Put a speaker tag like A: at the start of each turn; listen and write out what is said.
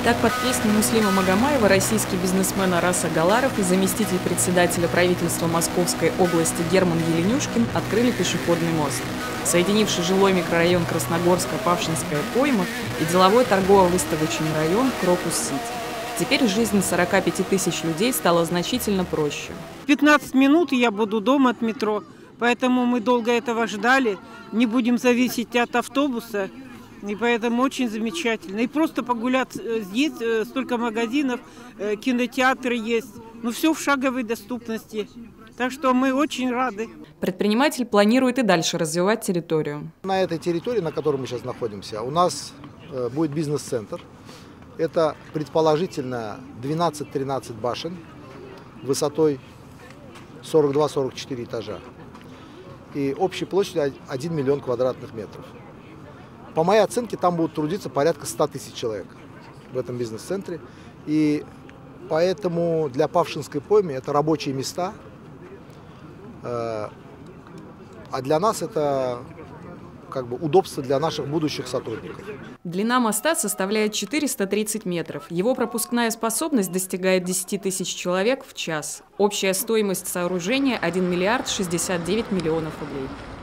A: Так, под песню Муслима Магомаева российский бизнесмен Арас Агаларов и заместитель председателя правительства Московской области Герман Еленюшкин открыли пешеходный мост, соединивший жилой микрорайон Красногорско-Павшинская пойма и деловой торгово-выставочный район Крокус-Сити. Теперь жизнь 45 тысяч людей стала значительно проще.
B: 15 минут и я буду дома от метро, поэтому мы долго этого ждали, не будем зависеть от автобуса, и поэтому очень замечательно. И просто погулять здесь, столько магазинов, кинотеатры есть, ну все в шаговой доступности. Так что мы очень рады.
A: Предприниматель планирует и дальше развивать территорию.
C: На этой территории, на которой мы сейчас находимся, у нас будет бизнес-центр. Это предположительно 12-13 башен высотой 42-44 этажа и общей площадью 1 миллион квадратных метров. По моей оценке, там будут трудиться порядка 100 тысяч человек в этом бизнес-центре. И поэтому для Павшинской поймы это рабочие места, а для нас это удобство для наших будущих сотрудников.
A: Длина моста составляет 430 метров. Его пропускная способность достигает 10 тысяч человек в час. Общая стоимость сооружения – 1 миллиард 69 миллионов рублей.